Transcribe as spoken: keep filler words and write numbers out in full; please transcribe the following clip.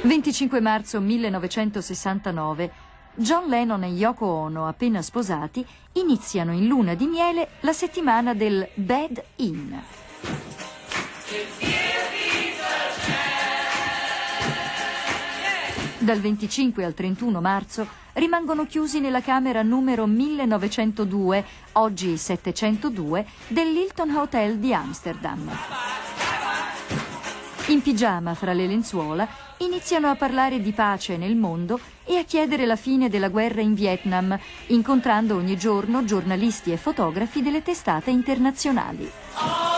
venticinque marzo millenovecentosessantanove. John Lennon e Yoko Ono, appena sposati, iniziano in luna di miele la settimana del Bed In. Dal venticinque al trentuno marzo rimangono chiusi nella camera numero millenovecentodue, oggi settecentodue, dell'Hilton Hotel di Amsterdam. In pigiama fra le lenzuola iniziano a parlare di pace nel mondo e a chiedere la fine della guerra in Vietnam, incontrando ogni giorno giornalisti e fotografi delle testate internazionali.